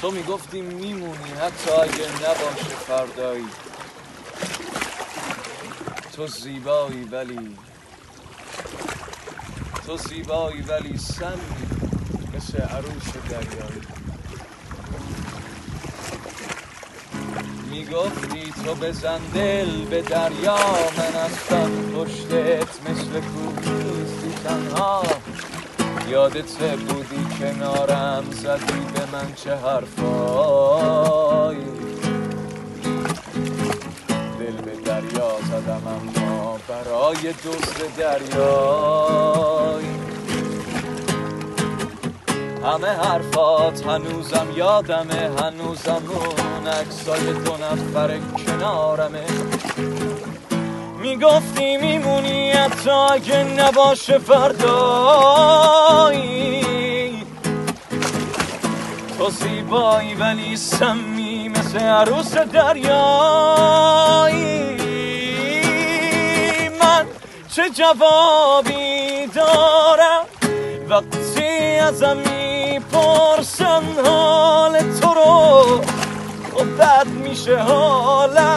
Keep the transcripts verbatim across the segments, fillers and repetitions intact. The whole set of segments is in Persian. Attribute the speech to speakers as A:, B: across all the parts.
A: تو میگفتی میمونی حتی اگه نباشه فردایی. تو زیبایی ولی تو زیبایی ولی سمی مثل عروس دریایی. میگفتی تو بزن دل به دریا، من اصلا پشتت مثل کوهی تنها. یادت بودی کنارم زدی به من چه حرفایی. دل به دریا زدم اما برای دوست دریایی. همه حرفات هنوزم یادمه، هنوزم اون عکسای دو نفر کنارمه. میگفتی میمونی حتی اگه نباشه فردایی. تو زیبایی ولی سمی مثل عروس دریایی. من چه جوابی دارم وقتی ازم میپرسن حال تو رو؟ و بد میشه حالم،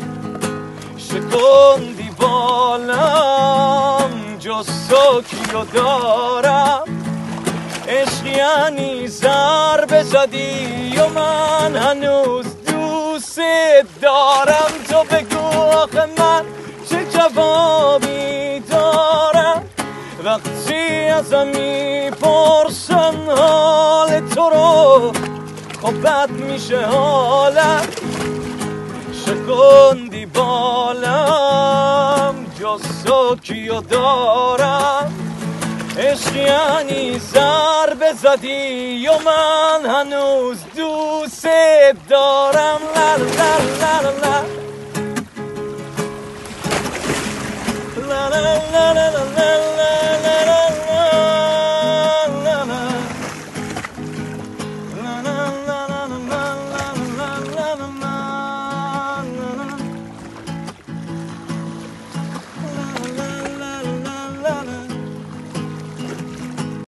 A: شکندی بالم، جز تو کیو دارم؟ عشق یعنی ضربه زدی و من هنوز دوست دارم. تو بگو آخه من چه جوابی دارم وقتی ازم میپرسن حال تو رو؟ خب بد میشه حالم، شکندی بالم، جز تو کیو دارم؟ عشق یعنی ضربه زدی و من هنوز دوست دارم. لر لر